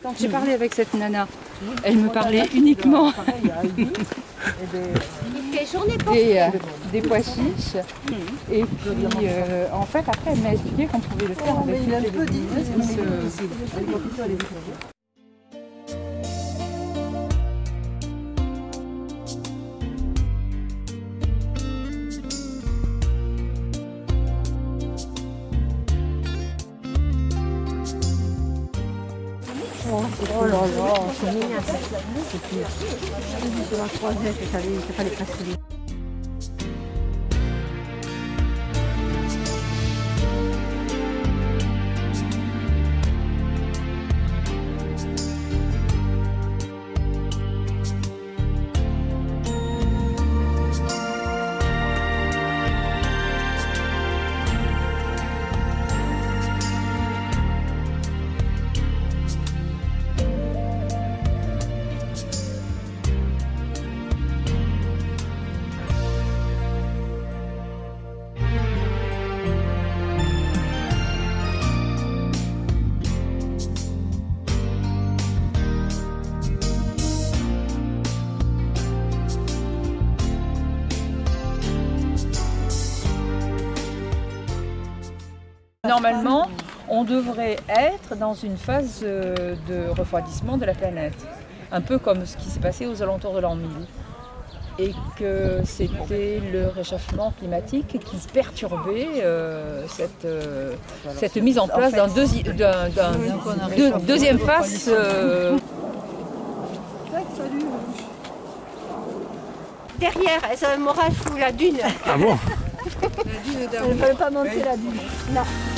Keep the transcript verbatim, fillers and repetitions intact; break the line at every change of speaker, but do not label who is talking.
Quand j'ai parlé avec cette nana, elle me parlait uniquement des, euh, des pois chiches. Et puis, euh, en fait, après, elle m'a expliqué qu'on pouvait le faire avec les légumineuses.
Oh là là, c'est mignon. C'est pire. Je la croisais, il fallait passer.
Normalement, on devrait être dans une phase de refroidissement de la planète, un peu comme ce qui s'est passé aux alentours de l'an mille, et que c'était le réchauffement climatique qui perturbait euh, cette, euh, cette mise en place d'un deuxi d'un, d'un, de, deuxième phase. Euh...
Derrière, c'est un orage sous la dune.
Ah bon?
Elle ne veut pas monter la dune. Non.